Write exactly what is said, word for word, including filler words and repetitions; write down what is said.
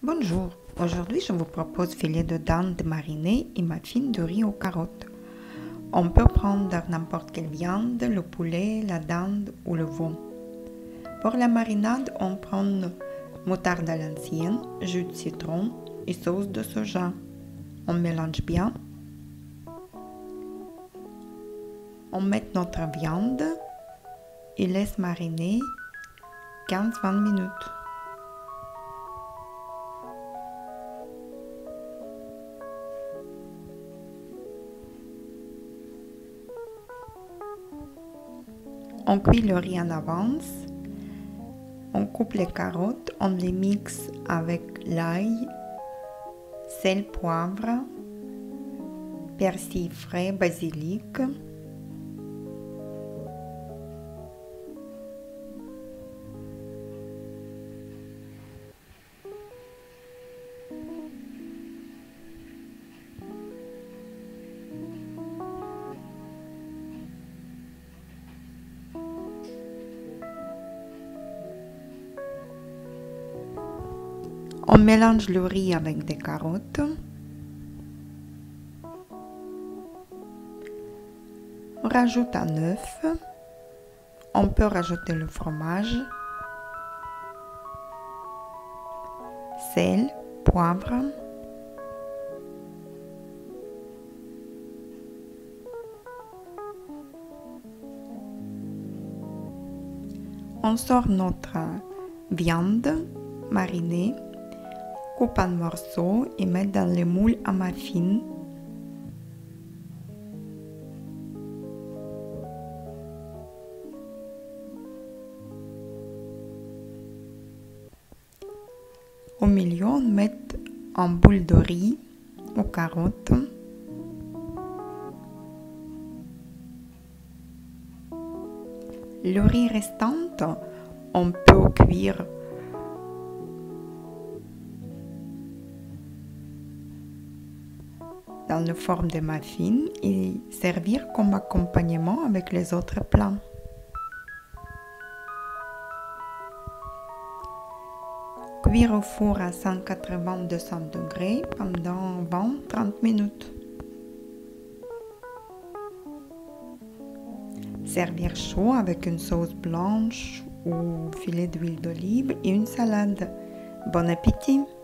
Bonjour, aujourd'hui je vous propose filet de dinde marinée et muffins de riz aux carottes. On peut prendre n'importe quelle viande, le poulet, la dinde ou le veau. Pour la marinade, on prend moutarde à l'ancienne, jus de citron et sauce de soja. On mélange bien. On met notre viande et laisse mariner quinze à vingt minutes. On cuit le riz en avance. On coupe les carottes, on les mixe avec l'ail, sel, poivre, persil frais, basilic. On mélange le riz avec des carottes. On rajoute un œuf. On peut rajouter le fromage, sel, poivre. On sort notre viande marinée, coupe en morceaux et met dans le moule à muffins. Au milieu, on met un boule de riz aux carottes. Le riz restant, on peut cuire dans la forme de muffins et servir comme accompagnement avec les autres plats. Cuire au four à cent quatre-vingts à deux cents degrés pendant vingt à trente minutes. Servir chaud avec une sauce blanche ou filet d'huile d'olive et une salade. Bon appétit!